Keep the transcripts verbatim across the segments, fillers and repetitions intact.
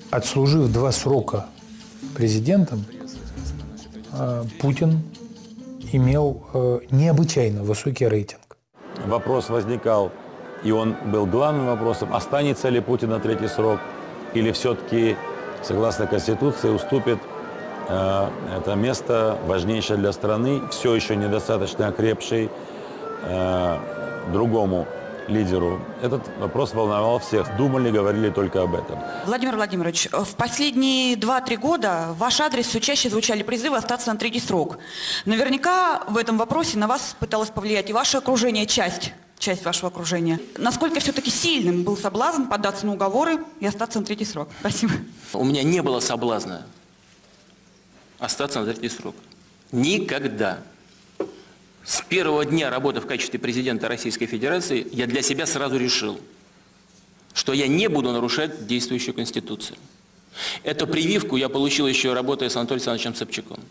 отслужив два срока президентом, Путин имел необычайно высокий рейтинг. Вопрос возникал, и он был главным вопросом, останется ли Путин на третий срок, или все-таки, согласно Конституции, уступит э, это место, важнейшее для страны, все еще недостаточно окрепшей, э, другому лидеру. Этот вопрос волновал всех. Думали, говорили только об этом. Владимир Владимирович, в последние два-три года в ваш адрес все чаще звучали призывы остаться на третий срок. Наверняка в этом вопросе на вас пыталось повлиять и ваше окружение, часть, часть вашего окружения. Насколько все-таки сильным был соблазн поддаться на уговоры и остаться на третий срок? Спасибо. У меня не было соблазна остаться на третий срок. Никогда. С первого дня работы в качестве президента Российской Федерации я для себя сразу решил, что я не буду нарушать действующую Конституцию. Эту прививку я получил еще работая с Анатолием Александровичем Собчаком.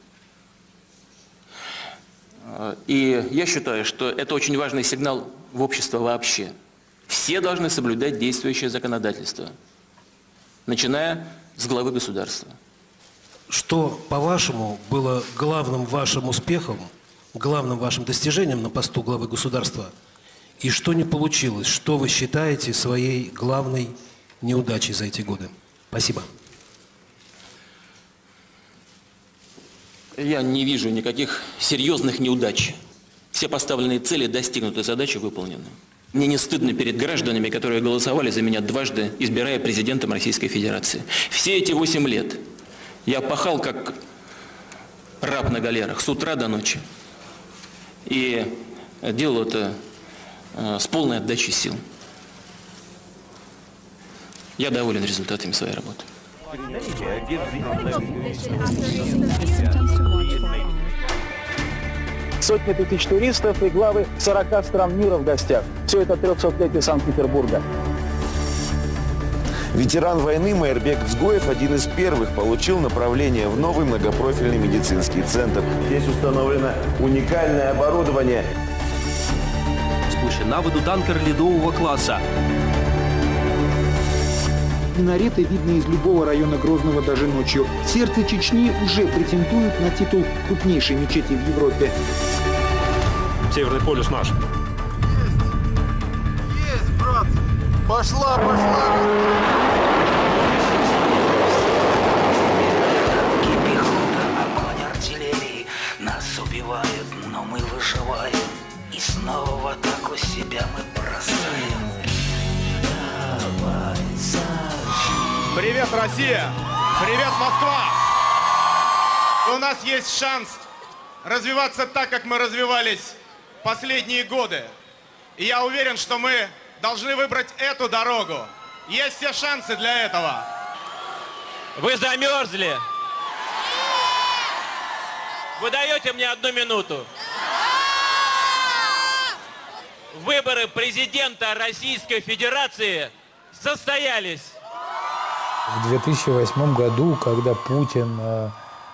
И я считаю, что это очень важный сигнал в общество вообще. Все должны соблюдать действующее законодательство, начиная с главы государства. Что, по-вашему, было главным вашим успехом, главным вашим достижением на посту главы государства, и что не получилось? Что вы считаете своей главной неудачей за эти годы? Спасибо. Я не вижу никаких серьезных неудач. Все поставленные цели достигнуты, задачи выполнены. Мне не стыдно перед гражданами, которые голосовали за меня дважды, избирая президентом Российской Федерации. Все эти восемь лет я пахал как раб на галерах с утра до ночи. И делал это с полной отдачей сил. Я доволен результатами своей работы. Сотни тысяч туристов и главы сорока стран мира в гостях. Все это трехсотлетие Санкт-Петербурга. Ветеран войны Майырбек Цгоев один из первых получил направление в новый многопрофильный медицинский центр. Здесь установлено уникальное оборудование. З наводу танкер ледового класса. Минареты видны из любого района Грозного даже ночью. Сердце Чечни уже претендует на титул крупнейшей мечети в Европе. Северный полюс наш. Есть, есть, брат. Пошла, пошла. Нас убивают, но мы выживаем. И снова в атаку себя мы бросаем. Давай, зажги. Привет, Россия! Привет, Москва! У нас есть шанс развиваться так, как мы развивались последние годы. И я уверен, что мы должны выбрать эту дорогу. Есть все шансы для этого. Вы замерзли? Вы даете мне одну минуту? Выборы президента Российской Федерации состоялись. В две тысячи восьмом году, когда Путин э,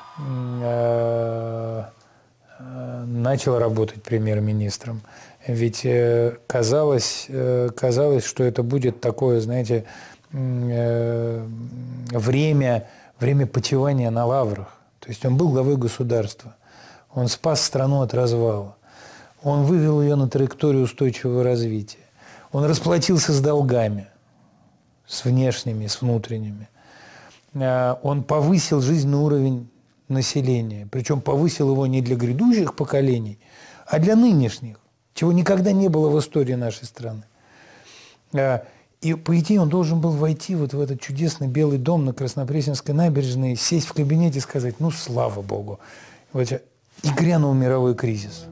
э, э, начал работать премьер-министром, ведь э, казалось, э, казалось, что это будет такое, знаете, э, время, время почивания на лаврах. То есть он был главой государства, он спас страну от развала, он вывел ее на траекторию устойчивого развития, он расплатился с долгами, с внешними, с внутренними. Он повысил жизненный уровень населения, причем повысил его не для грядущих поколений, а для нынешних, чего никогда не было в истории нашей страны. И, по идее, он должен был войти вот в этот чудесный Белый дом на Краснопресненской набережной, сесть в кабинете и сказать: ну, слава Богу. Вот, и грянул мировой кризис.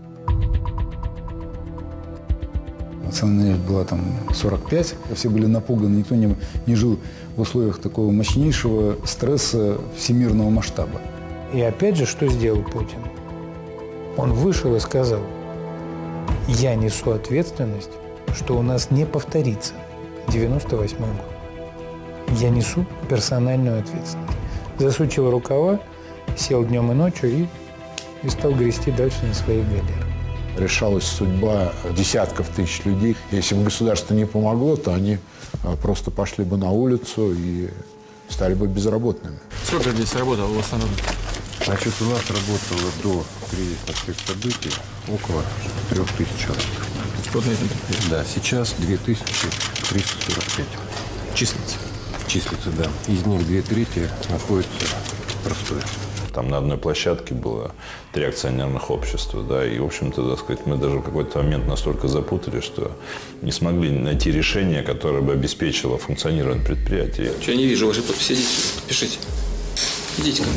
Национальность была там сорок пять, все были напуганы, никто не, не жил в условиях такого мощнейшего стресса всемирного масштаба. И опять же, что сделал Путин? Он вышел и сказал: я несу ответственность, что у нас не повторится девяносто восьмой год. Я несу персональную ответственность. Засучил рукава, сел днем и ночью и, и стал грести дальше на своей галеры. Решалась судьба десятков тысяч людей. Если бы государство не помогло, то они просто пошли бы на улицу и стали бы безработными. Сколько здесь работало в основном? Значит, у нас работало до кризисных тех событий около трех тысяч человек. Вот на этом предприятии? Да, сейчас две тысячи триста сорок пять. Числится? Числится, да. Из них две трети находятся в простое. Там на одной площадке было три акционерных общества, да, и, в общем-то, так сказать, мы даже в какой-то момент настолько запутали, что не смогли найти решение, которое бы обеспечило функционирование предприятия. Что я не вижу вашей подписи, идите, подпишите. Идите ко мне.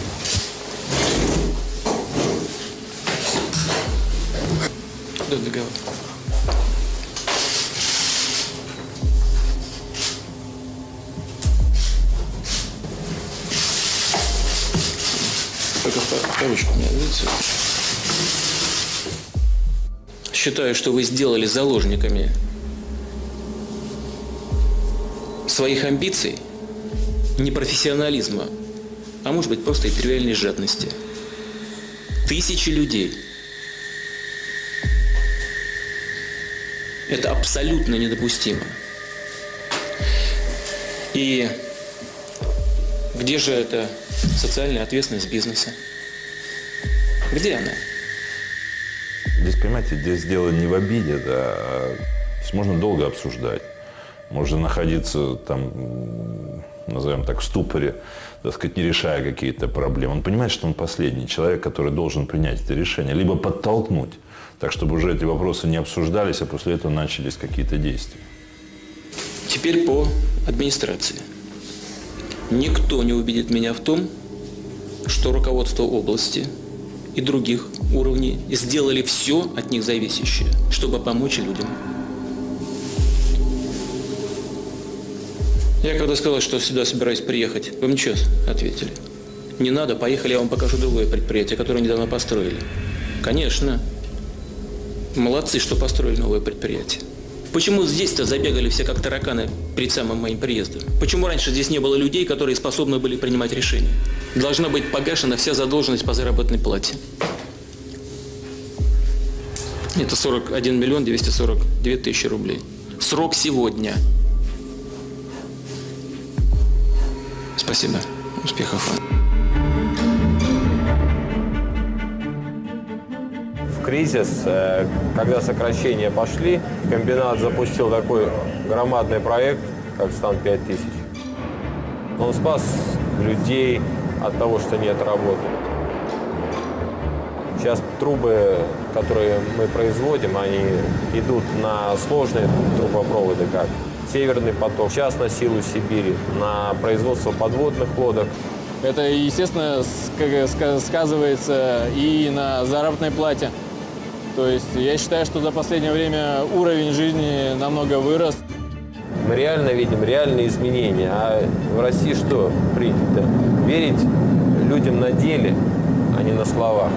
Да, договор. Только в кавычку у меня, видите? Считаю, что вы сделали заложниками своих амбиций, непрофессионализма, а может быть просто и тривиальной жадности. Тысячи людей. Это абсолютно недопустимо. И где же эта социальная ответственность бизнеса? Где она? Здесь, понимаете, здесь дело не в обиде, да, а здесь можно долго обсуждать. Можно находиться там, назовем так, в ступоре, так сказать, не решая какие-то проблемы. Он понимает, что он последний человек, который должен принять это решение, либо подтолкнуть, так, чтобы уже эти вопросы не обсуждались, а после этого начались какие-то действия. Теперь по администрации. Никто не убедит меня в том, что руководство области и других уровней сделали все от них зависящее, чтобы помочь людям. Я когда сказал, что сюда собираюсь приехать, вы мне что ответили? Не надо, поехали, я вам покажу другое предприятие, которое недавно построили. Конечно. Молодцы, что построили новое предприятие. Почему здесь-то забегали все как тараканы перед самым моим приездом? Почему раньше здесь не было людей, которые способны были принимать решения? Должна быть погашена вся задолженность по заработной плате. Это сорок один миллион двести сорок две тысячи рублей. Срок сегодня. Спасибо. Успехов вам. Кризис, когда сокращения пошли, комбинат запустил такой громадный проект, как Стан пять тысяч. Он спас людей от того, что нет работы. Сейчас трубы, которые мы производим, они идут на сложные трубопроводы, как Северный поток, сейчас на Силу Сибири, на производство подводных лодок. Это, естественно, сказывается и на заработной плате. То есть я считаю, что за последнее время уровень жизни намного вырос. Мы реально видим реальные изменения. А в России что принято? Верить людям на деле, а не на словах.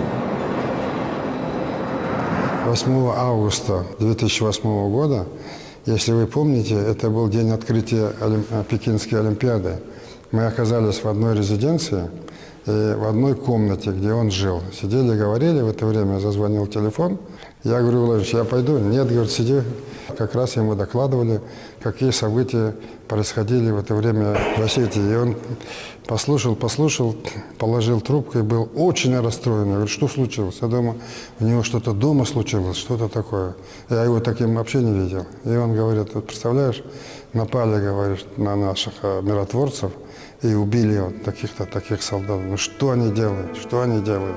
восьмого августа две тысячи восьмого года, если вы помните, это был день открытия Пекинской Олимпиады. Мы оказались в одной резиденции, и в одной комнате, где он жил. Сидели, говорили, в это время зазвонил телефон. Я говорю: Владимир, я пойду? Нет, говорит, сиди. Как раз ему докладывали, какие события происходили в это время в Осетии. И он послушал, послушал, положил трубку и был очень расстроен. Я говорю: что случилось? Я думаю, у него что-то дома случилось, что-то такое. Я его таким вообще не видел. И он говорит: вот представляешь, напали, говорит, на наших миротворцев и убили вот таких-то таких солдат. Ну что они делают? Что они делают?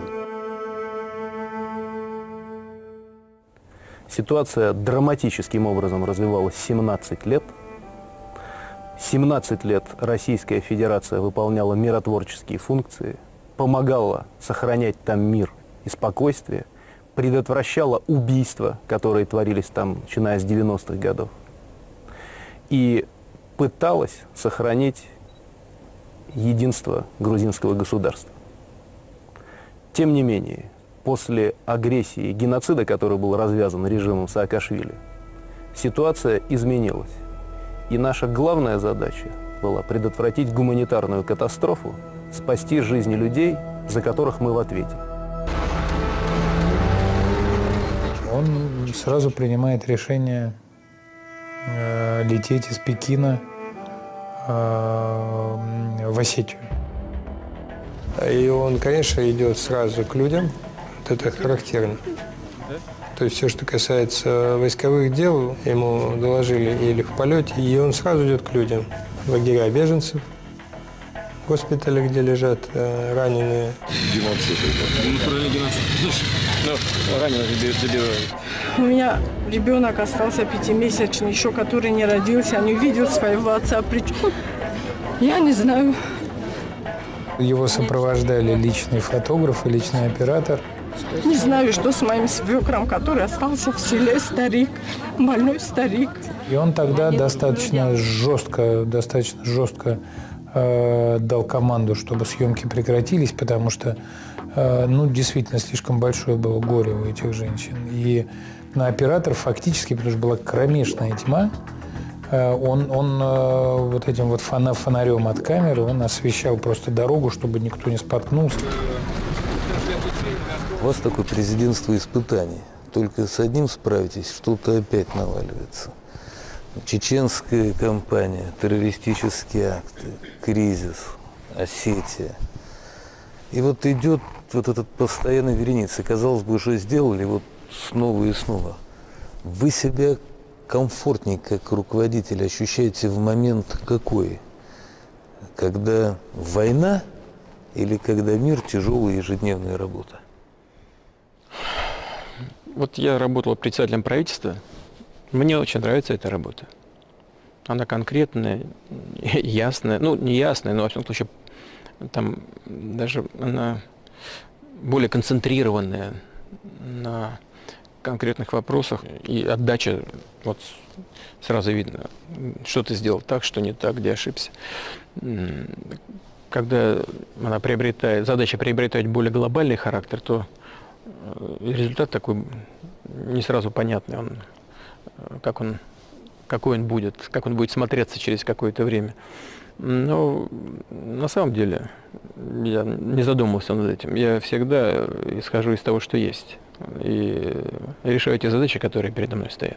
Ситуация драматическим образом развивалась семнадцать лет. семнадцать лет Российская Федерация выполняла миротворческие функции, помогала сохранять там мир и спокойствие, предотвращала убийства, которые творились там, начиная с девяностых годов, и пыталась сохранить единство грузинского государства. Тем не менее, после агрессии и геноцида, который был развязан режимом Саакашвили, ситуация изменилась. И наша главная задача была предотвратить гуманитарную катастрофу, спасти жизни людей, за которых мы в ответе. Он сразу принимает решение э, лететь из Пекина э, в Осетию. И он, конечно, идет сразу к людям. Вот это характерно. То есть все, что касается войсковых дел, ему доложили или в полете, и он сразу идет к людям. Лагеря беженцев, госпитали, где лежат э, раненые. Раненых добивают. У меня ребенок остался пятимесячный, еще который не родился, не увидел своего отца. Причем я не знаю. Его сопровождали личный фотограф и личный оператор. Не знаю, что с моим свекром, который остался в селе, старик, больной старик. И он тогда достаточно жестко, достаточно жестко э, дал команду, чтобы съемки прекратились, потому что, э, ну, действительно, слишком большое было горе у этих женщин. И на оператор фактически, потому что была кромешная тьма, э, он, он э, вот этим вот фона, фонарем от камеры, он освещал просто дорогу, чтобы никто не споткнулся. У вас такое президентство испытаний. Только с одним справитесь, что-то опять наваливается. Чеченская кампания, террористические акты, кризис, Осетия. И вот идет вот этот постоянный вереница. Казалось бы, уже сделали вот снова и снова. Вы себя комфортнее как руководитель ощущаете в момент какой? Когда война или когда мир, тяжелая ежедневная работа? Вот я работал председателем правительства. Мне очень нравится эта работа. Она конкретная, ясная. Ну, не ясная, но, во всяком случае, там даже она более концентрированная на конкретных вопросах. И отдача, вот сразу видно, что ты сделал так, что не так, где ошибся. Когда она приобретает, задача приобретает более глобальный характер, то результат такой не сразу понятный, он, как он, какой он будет, как он будет смотреться через какое-то время. Но на самом деле я не задумывался над этим. Я всегда исхожу из того, что есть, и решаю те задачи, которые передо мной стоят.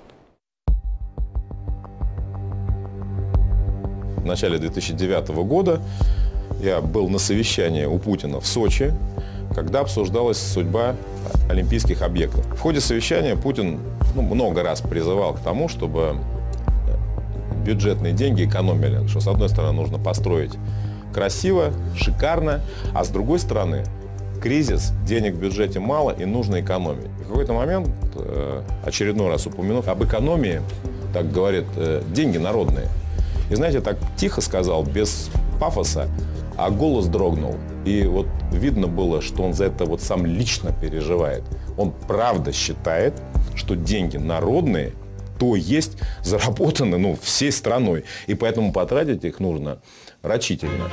В начале две тысячи девятого года я был на совещании у Путина в Сочи, когда обсуждалась судьба олимпийских объектов. В ходе совещания Путин ну, много раз призывал к тому, чтобы бюджетные деньги экономили. Что, с одной стороны, нужно построить красиво, шикарно, а с другой стороны, кризис, денег в бюджете мало и нужно экономить. И в какой-то момент, очередной раз упомянув об экономии, так говорит, деньги народные. И знаете, так тихо сказал, без пафоса, а голос дрогнул. И вот видно было, что он за это вот сам лично переживает. Он правда считает, что деньги народные, то есть заработаны ну, всей страной. И поэтому потратить их нужно рачительно.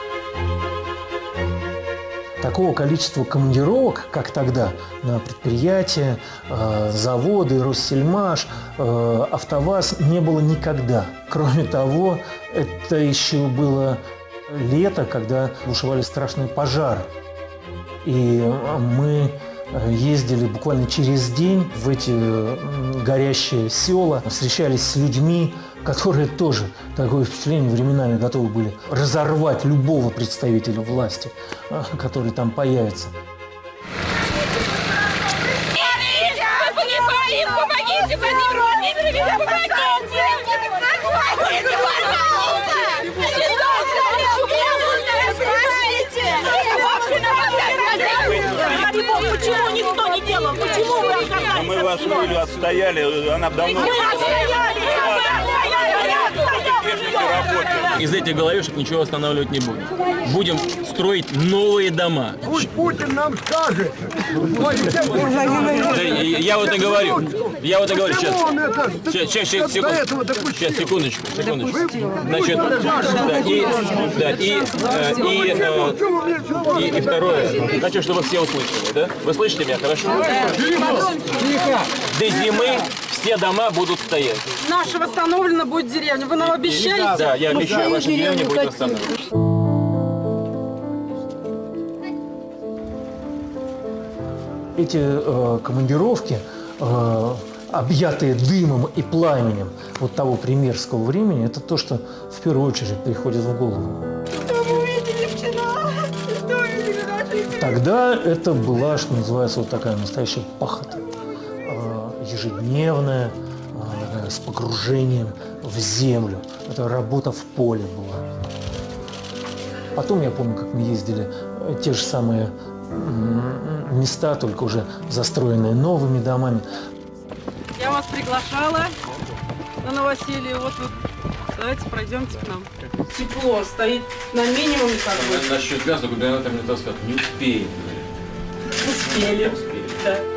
Такого количества командировок, как тогда, на предприятия, э, заводы, Россельмаш, э, АвтоВАЗ не было никогда. Кроме того, это еще было лето, когда бушевали страшные пожары. И мы ездили буквально через день в эти горящие села, встречались с людьми, которые тоже, такое впечатление, временами готовы были разорвать любого представителя власти, который там появится. Помогите, Владимир Владимирович, помогите! Почему никто не делал? Почему вы оказались? Мы вашу Юлю отстояли, она давно... Из этих головешек ничего восстанавливать не будем. Будем строить новые дома. Пусть Путин нам скажет. Я вот и говорю. Я вот и говорю. Сейчас. Сейчас, сейчас, секунд... сейчас секундочку, секундочку. Значит, да, и, да, и, и, и, и второе. Хочу, чтобы все услышали, да? Вы слышите меня, хорошо? До зимы все дома будут стоять. Наша восстановлена будет деревня. Вы нам обещаете? Да, я обещаю, ваша деревня будет восстановлена. Эти э, командировки, э, объятые дымом и пламенем вот того примерского времени, это то, что в первую очередь приходит в голову. Тогда это была, что называется, вот такая настоящая пахота. Ежедневная, с погружением в землю. Это работа в поле была. Потом я помню, как мы ездили те же самые места, только уже застроенные новыми домами. Я вас приглашала на новоселье. Вот, вот давайте пройдемте к нам. Тепло стоит на минимуме как бы. Насчет газа губернатор мне сказал, не успеем. Успели. Успели. Да.